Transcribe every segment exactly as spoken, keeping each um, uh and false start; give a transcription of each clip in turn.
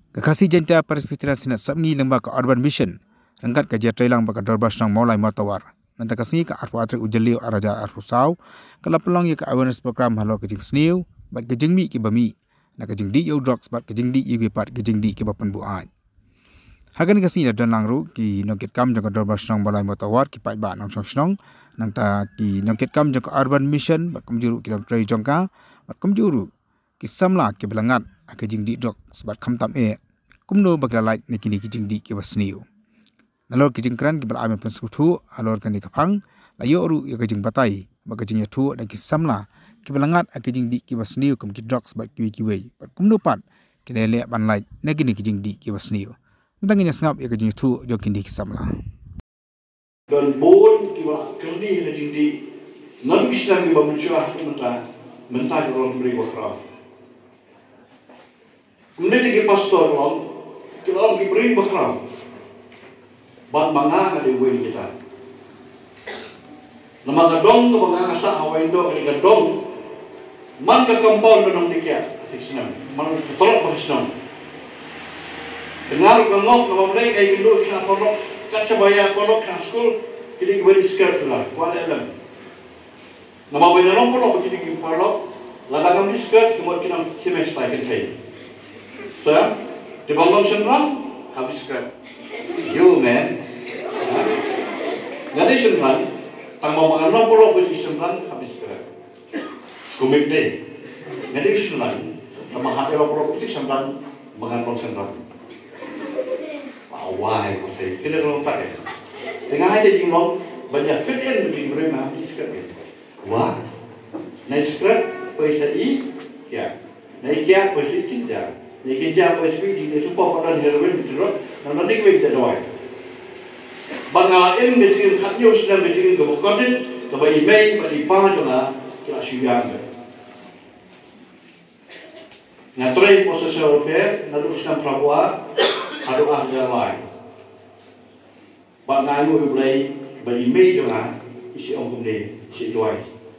Kakasi jenta Presbyterian Sinat sabni lembak ke Urban Mission rangkat kajian trailang baka dorbas nang maulai martawar. Nanti kasih ke arfu atri ujeli araja arfu saw kalau pelong ya ke awareness program halo kejing sniu bat kejing mi ke bami nak kejing di yo drugs bat kejing di yo pat kejing di ke bapan buat. Hagan kasih dan langru ki nongkit kam jangka dorbas nang maulai martawar ki pat ba nang song nang ta ki nongkit kam jangka Urban Mission bat kumjuru ki dalam tray jangka bat kumjuru ki samla ki belangat kejing di drugs bat kam tam e kumno baglalai ni kini kejing di ke basniu. Nalor kejing keran ki balamen pensekutu alor kan di kapang layo ru ya kejing batai bak kejing ya tu dan ki samla ki belangat kejing di ki basniu kum ki drugs bat ki ki wei bat kumno pat ki lele ban lai na kini kejing di ki basniu. Mentangnya sengap ya kejing tu jo kini ki samla. Dan bon ki ba kerdi kejing di nan bisa ki ba muncah menta menta orang beri wakra. Kemudian ki pastor orang ki orang ki beri wakra. Bat manga na di wen kita. Nama gadong ke manga sa awai do ke gadong. Man ke compound nang dikia. Tiksinam. Man tolak pasinam. Dengar kongok nama mereka ai gilu kena kolok kaca bayar kolok kena school kini beri skirt lah. Kuan elam. Nama bayar kolok kini ki kolok ladang di skirt kemudian kena kimes tai kentai. So, di bangun senang habis skirt. You man, jadi sembilan, tambah makan enam puluh biji sembilan habis kerja. Kumik deh, jadi sembilan, tambah hati enam puluh biji sembilan makan puluh sembilan. Wah, itu kita belum pakai. Tengah aja jinglong banyak fitian biji goreng habis kerja. Wah, naik kerja पैसा ई क्या नहीं क्या पैसे किंजा नहीं किंजा पैसे भी जिन्हें super popular heroine बिटरो नंबर निक में जरूर है Bangal em meeting kat news na meeting ke bukan ke bagi email bagi pa juga kira siang ke. Ngatrai proses Europea nalu sistem praboa adu ahjar lain. Bangal lu boleh bagi email juga isi ongkong ni isi tuai.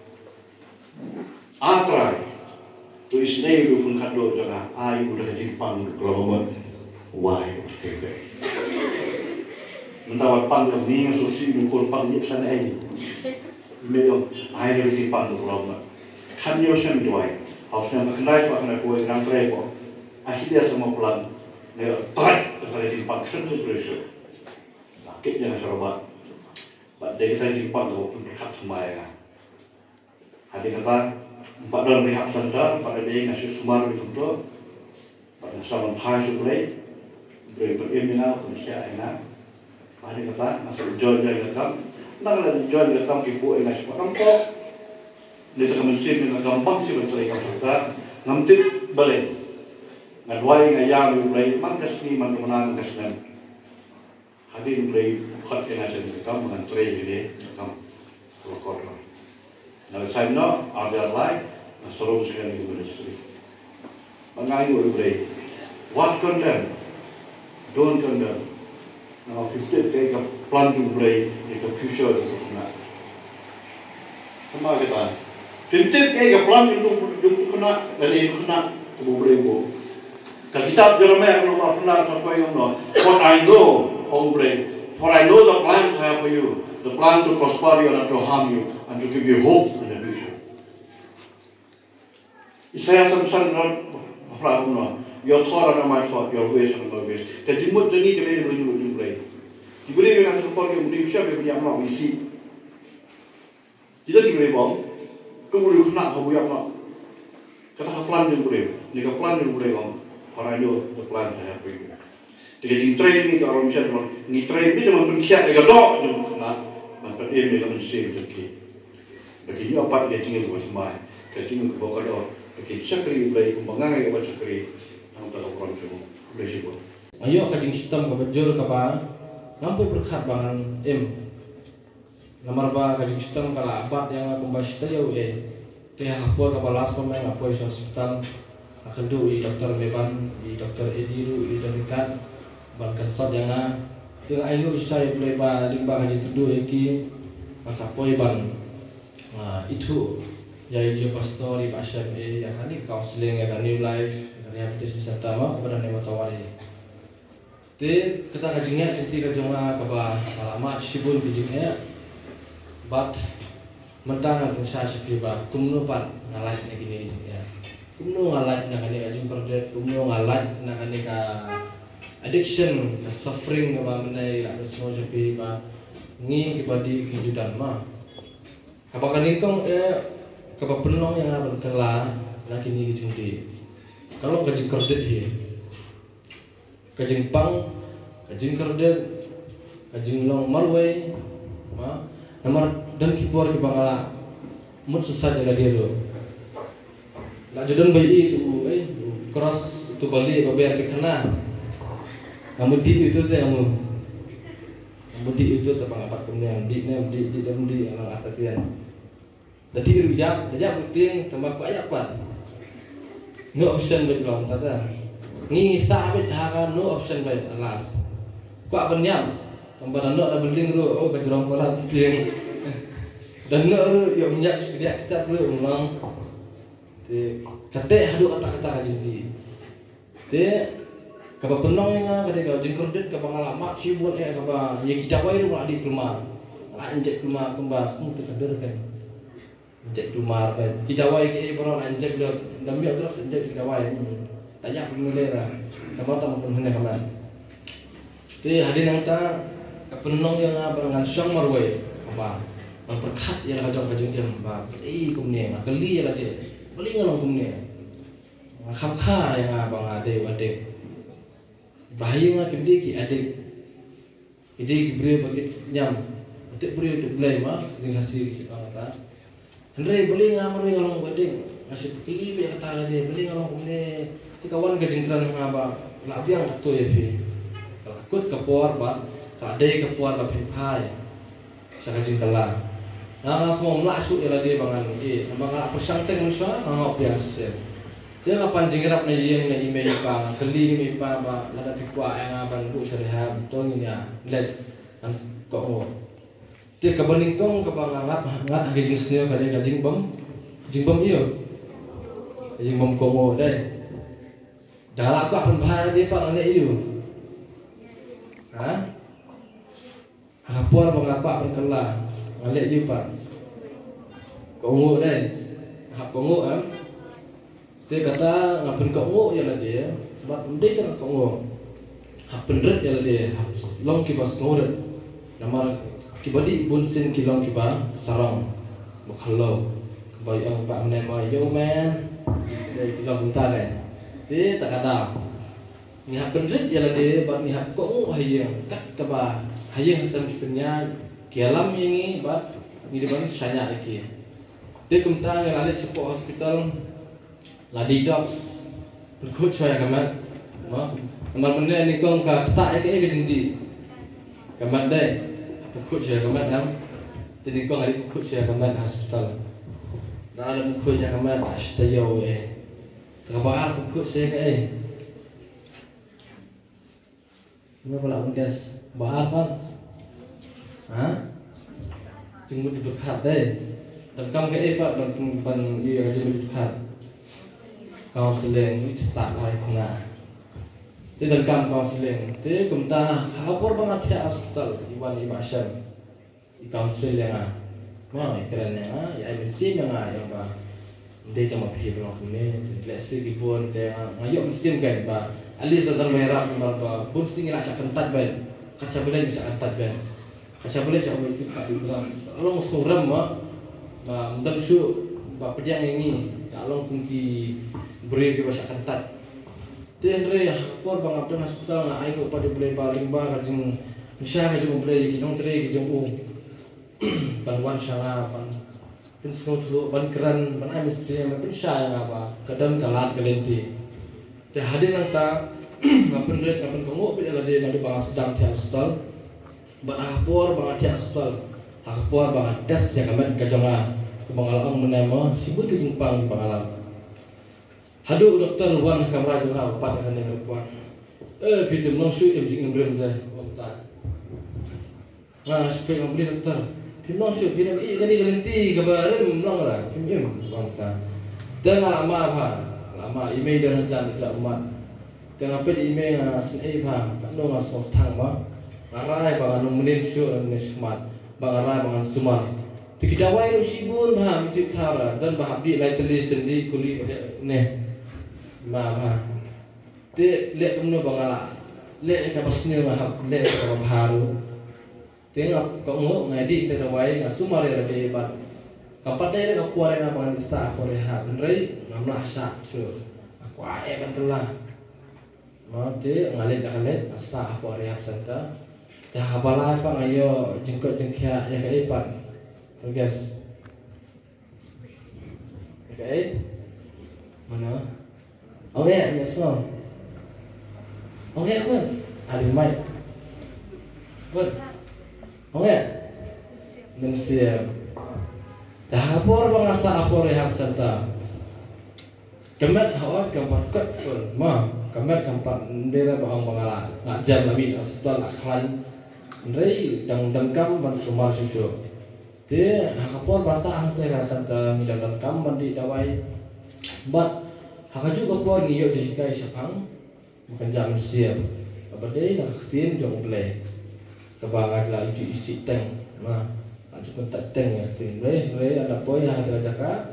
Atrai tu isnei lu pun kat do juga ai udah Jepang kalau mau why okay. Mentawat pan yang ni solusi dukul pan ni sana ai. Medo ai dari pan tu lama. Kan yo sem doai. Harusnya mengenai soal nak buat orang trepo. Asli dia semua pelan. Dia try kalau di pan sentuh terus. Sakit jangan serobat. Bak dia kita di pan tu pun dekat semai kan. Hadi kata empat dalam rehab senda pada dia ngasih sumar itu tu. Pada salam pai supaya beri berimina pun siapa enak. Hari kata masuk jual jual lekam, nak kalau jual lekam ibu enak semua nampak. Dia tak mesti dengan gampang sih betul ikan suka, ngambil balik. Ngadwai ngayam mulai mangkas ni mana menang kasnan. Hari mulai hot enak jadi lekam dengan tray ini lekam lokor. Kalau saya nak ada lain, seru sekali di industri. Mengayu mulai, what condemn, don't condemn. Now, if you take a plan to play, it's a future to kena. Sama kita. Tintin take a plan to to kena, dari kena to boleh bo. Kalau kita Jeremiah kalau pernah sampai yang no, what I know, on play, for I know the plans I have for you, the plan to prosper you and to harm you and to give you hope in the future. Isaiah samsan apa no. Your thought and my thought, your ways and my ways. Jadi mud jadi jadi boleh boleh boleh. Dibeli dengan support yang boleh siapa yang nak isi. Tidak dibeli bom. Kemudian nak kamu yang nak. Kata plan yang boleh. Jika plan yang boleh bom. Orang itu the plan saya beri. Jadi train ni kalau misalnya ni train ni cuma berkiat agak dok je nak. Macam ini kalau mesti betul. Bagi apa dia tinggal buat semai. Ketinggal bawa dok. Bagi cakri boleh kumbangan yang baca cakri. Ayo kajing sistem kebejul kapa lampu berkat bangan em nomor ba kajing sistem kala abad yang pembahas tayo eh kaya apa kapa las pemain apa iso hospital akedu i dokter Leban i dokter Ediru i dokter bahkan sot yang ah yang ayo bisa boleh ba limba kajing kedu iki masa poi ban itu Jadi dia pastor di Asyam eh yang kali counseling ya kan new life rehabilitasi serta mah kepada nema tawari. Te kata kajingnya nanti kajunga kaba lama sibun bijingnya bat mentangan pensa sepiba kumno pat ngalah ni gini ya. Kumno ngalah nak ni kajung kerdet kumno ngalah nak ni ka addiction ka suffering kaba menai la semua sepiba ni kibadi kejudan mah. Apakah ni kong eh kaba penong yang akan kela nak ni kejungdi. Kalau kajing kerdet dia, kajing pang, kajing kerdet, kajing long marway, ma, namar dan kipor ke bangala, mut susah jaga dia tu. Nak jodoh bayi itu, eh, cross tu balik babayar bekana. Kamu di itu tu kamu, kamu di itu terpang apa kemudian di ni di di dalam di orang atatian. Jadi rujak, rujak penting tambah banyak apa? No option baik belum tata. Ni sabit hakan no option baik alas. Kuat benyam. Tambah no ada beling ru oh kejurang pala tiang. Dan no ru yo minyak sedia kita ru ulang. Te kate hadu kata-kata jinti. Te kaba penong yang kate ka jingkordit ka pangalamak sibun eh kaba ye kita wai ru di rumah. Anjek rumah kembang mu terkeder kan. Anjek rumah kan. Kita wai ke orang anjek dah dami terus anjek kita wai. Tanya pemilih lah. Kamu tahu pun hendak kaman. Jadi hari nang ta penong yang berangan syang marway apa? Berkat yang kajong kajong dia apa? Eh kumne, kali lah dia. Beli ngalong kumne. Kham kha yang abang ade ade. Bahaya ngah kedi ki ade. Ide ki bre bagi nyam. Untuk bre untuk belai mah dengan hasil kita kata. Henry beli ngah marway ngalong ade. Masih kali be kata dia beli ngalong kumne. Ti kawan kejengkran ngaba labiang tu ya pi. Kalau akut kapor ba, kalau ada kapor ba pimpai. Saya kejengkala. Nah semua melasu ya dia bangan eh bangan persanteng manusia ngau biasa. Dia kapan jengkerap na yang na email pa, kali ni pa ba lada pikwa yang abang bu syariah betul ni ya. Let an ko. Dia kabaning kong kabang ngap ngat kejeng senior kali kejeng bom. Kejeng bom iyo. Kejeng bom komo dai. Dah aku pun bahar dia pak ane itu. Ha? Hafal mengapak pun kelah. Alik dia pak. Kongu deh. Hap kongu ah. Dia kata ngapun kongu ya lah dia. Sebab dia kan kongu. Hap pendret ya lah dia. Long kibas ngoret. Nama kibadi bunsin kilong kiba sarang. Bukhalau. Kebayi ang pak menema yo man. Dia kilong bentar eh. Dia tak ada. Ni hak pendrit ialah dia buat ni hak kau hayang kat keba hayang sam kipenya kialam ini buat ni dia bani sanya lagi. Dia kumta yang ada sebuah hospital ladi docs berkut saya kamat. Ma, amal benda ni kau ka tak ke ke jindi. Kamat deh. Berkut saya kamat nam. Jadi kau ada berkut saya kamat hospital. Dalam berkutnya kamat ashtayo eh. Terbaal pukul saya ke eh. Kenapa pula guys? Baal kan? Ha? Jenggut berkat deh. Terkam ke eh pak ban ban dia jenggut berkat. Kau seleng start lagi kena. Dia terkam kau seleng. Dia kumta hapor banget ya hospital Iwan Ibasyam. Di kaunsil yang ah. Mau keren yang ah, ya M C yang ah yang bah. Dia cuma pergi pulang punya, leksi di pun dia ngayok mesin kan, bah. Alis datang merah, bah. Pun sini rasa kentat bah. Kaca boleh bisa kentat bah. Kaca boleh bisa itu kat terus. Along suram bah. Bah, mudah su, bah pedang ini. Along kunci beri ke bahasa kentat. Dia Andre, pun bang Abdul hospital nak air pada boleh baling bah kajeng. Misal kajeng boleh ginong teri kajeng u. Banwan syara pan. Pun semua tu ban keran ban habis saya pun saya apa kadang kalah kelenti. Dah hadir nang ta ngapun red ngapun kamu bila dia nak bang sedang di hospital. Ban hapor bang di hospital. Hapor bang tes yang kami kajonga ke bangalang menama sibut ke Jepang di bangalang. Hadu doktor wan kamera juga empat akan yang kuat. Eh pitu nong sui em jing belum dah. Nah, supaya membeli doktor Pinong syu pinong i kani galenti kabarin long lah pim im bang ta. Tengah lama pa lama email dan jan ke umat. Tengah pe email na sin e pa no ngas sok thang ma. Ngarai bang anu menin syu ni smat. Bang ngarai bang sumar. Tikidawai ru sibun ha mitik thara dan bahabdi lai teli sendi kuli ne. Ma pa. Te le kumno bangala. Le ka basne ma hab le ka baharu. Tengok kau mau ngadi terway ngasumar ya de bat kapat deh kau kuare ngapangan sa kuare ha benrai ngamlah sa sur aku ae bantulah mau de ngalit ngalit sa kuare ha santa ya habala apa ngayo jengkot jengkia ya kai pan guys okay mana oke ya semua oke apa ada mic good. Oke, mensiap. Dah apor bang asa apor rehab serta. Kemet hawa keempat ket pun, mah kemet keempat ndera bang bangala. Nak jam lagi asal aklan. Ndai dang dangkam ban sumar susu. Te apor basa hante ka serta midang dangkam bandi dawai. Bat hakaju kapor ngiyo jikai sapang. Bukan jam siap. Abadai nak tin jong play. Kebangat lah uji isi tank, nah, cukup tak tank ya, tin, re, re, ada poin yang ada jaka,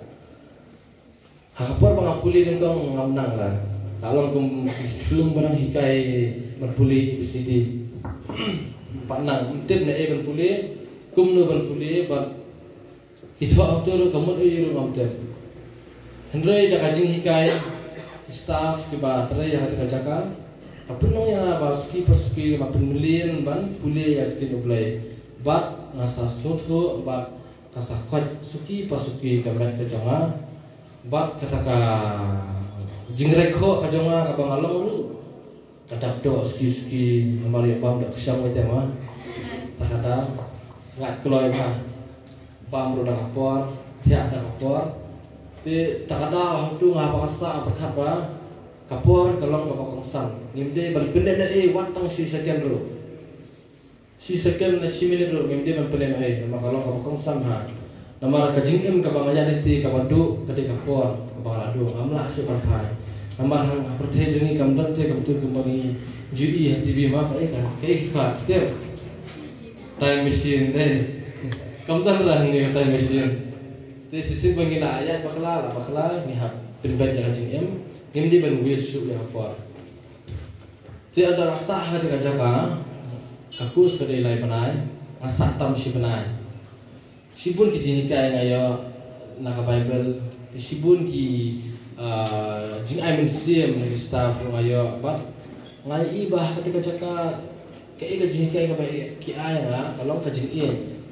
hapor pengapuli dengan ngamnang lah, kalau kum belum barang hikai berpuli di sini, empat nang, tip nih berpuli, kum nu berpuli, bar, kita autor kamu itu rum tip, Hendrai dah kajing hikai, staff di baterai yang ada jaka. Apa nong yang basuki pasuki mapen milian ban pulih yang tidak boleh bat ngasa suatu bat kasakot suki pasuki kamet kejonga bat kataka jingrekho kejonga abang along lu kadap do suki suki mari bang dak kesang itu mah tak ada sangat keluar mah bang roda kapor tiak dak kapor ti tak ada waktu ngapa kasa berkat bang kapor kalau bapak kongsan nimde berbenda dari watang si sekian ro si sekian si minit ro nimde mempelai ai nama kalau bapak kongsan ha nama kajing em kabang aja nanti kabadu kade kapor kabang adu amlah sukan pai nama hang perteh jengi kamdan te kamtu kembali jui hati bi ma kai kan kai ka tiap time machine deh kamdan lah ni time machine te sisi bangina ayat bakla bakla ni ha pinbat kajing em ini ban wheel shoe yang apa? Tidak ada rasa hati kajaka, aku sekali lagi penai, rasa tam si penai. Sibun ki jinika yang ayo nak Bible, sibun ki jing I museum di staff yang ayo, bat ngai ibah hati kajaka, kaya jinika yang baik ki ayah lah, kalau kajing iye,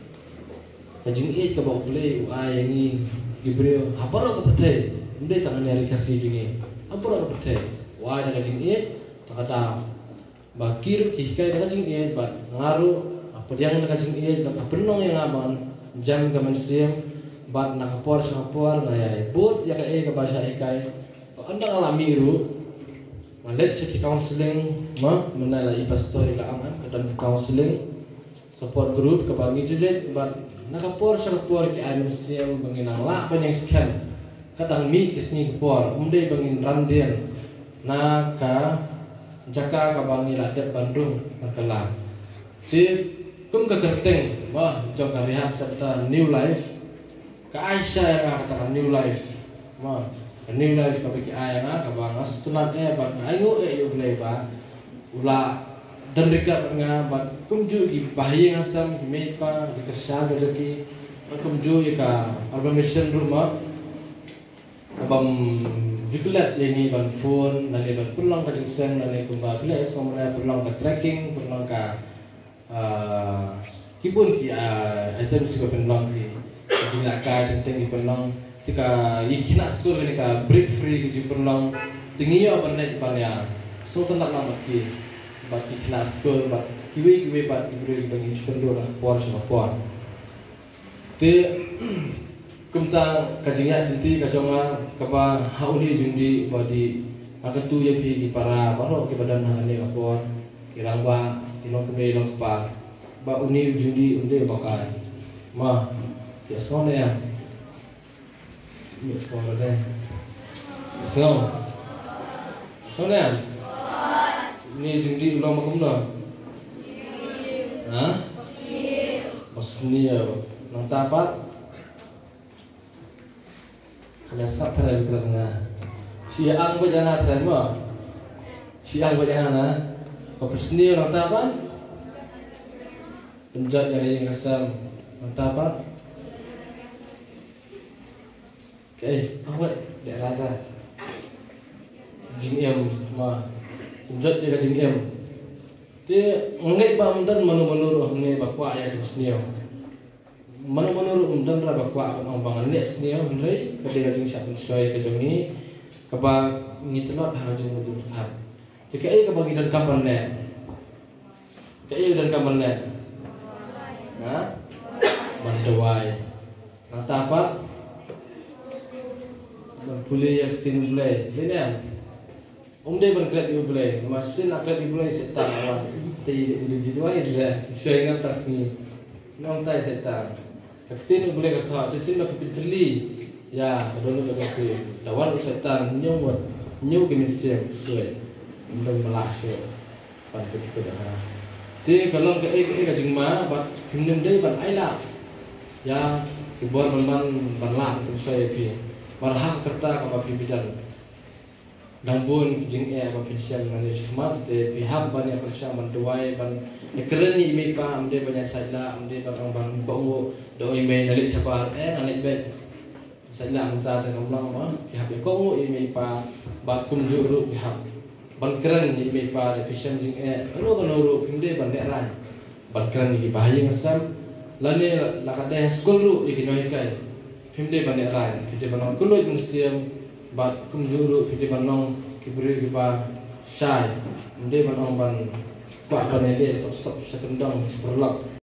kajing iye kebawa play, ayah ini Gabriel, apa lo kepetai? Udah tangan nyari kasih jingi. Apa nak betul? Wah, nak kajing iat, tak ada. Bakir hikai nak kajing iat, bat ngaruh. Apa dia nak kajing iat, nak penong yang aman. Jam kemensiam, bat nak kapor sapor, ngayai. But ya kaya bahasa hikai. Anda alami ru, malet seki counseling, mah menilai pastor ila aman, kadang counseling, support group kebangi julet, bat nak kapor sapor ke kemensiam menginang lah banyak scam. Kadang mi kisni kupor, umde bangin randian, naka jaka kabangi ladet Bandung terkelar. Di kum kekerteng, wah jom karya serta new life, ke Aisyah yang katakan new life, wah new life kabiki ayah kabang as tunat eh bang ayu eh yuk leba, ula dan dekat nga bang kum ju di bahaya ngasam di mepa di kerja rezeki, kum ju ika urbanization rumah. Abang jubilat ini ban phone, nanti ban pulang ke jengsen, nanti kumba bila esok pulang ke tracking, pulang ke kibun ki item sih pulang ki jingak kai tentang di pulang, jika ikhna school ini ka break free di pulang, tinggi ya benar banyak, so tentang nama ki, bat ikhna school, bat kiwi kiwi bat kiwi bagi sepuluh lah, puas sama puas, te kumta kajingat nanti kajonga kaba hauli jundi badi akan tu ya pi di para baru ke badan hani apa kirang ba ilong kebe ilong pa ba uni jundi unde bakai ma ya song ya ya song deh song song ya ini tinggi ulang makum dah hah masni ya nang tapat kalian sak terang kerana siang ko jangan terang mo siang ko jangan na kapusni nang tapat penjat yang yang kasar nang tapat okay apa daerah ka jingem ma penjat yang jingem dia ngai ba mundan manu-manu ngai bakwa ya jingem manu-manu mundan ra bakwa ang bangan ne sneo ngai kadai jing sak soy ke jongi kapa ngitelot hajung mujur hat jika ai ka bagi dan kamar ne kai dan kamar ne ha mandawai natapat boleh ya tin boleh ini um dia berkreat di boleh masih nak kreat di boleh setan awan ti di jiwai dia saya ingat tasni nong tai setan tin boleh kata sesin nak pitli ya dulu begitu lawan setan nyumut nyu kini siap suai untuk melasuk pada itu dah ti kalau ke ai ai kajingma bat minum dia ban aila ya ibor memang berlah untuk saya pi marhak kata apa bidan dambun jing e apa pisan manis mat de pihak banyak persia menduai ban ekreni mi pa amde banyak saila amde barang bang kongo do ime nalik sabar eh nalik be saila amta ta kamlang ma pihak kongo ime pa bat kumjuru pihak ban keren ime pa de pisan jing e ro kanoro pinde ban deran ban keren ni bahaya ngasam lane lakade skol ru ikinoi kai pinde ban deran pinde ban kulo ngsiam bat kumjuru pide banong kibri kiba sai mde banong ban kwa banede sop sop sekendang berlak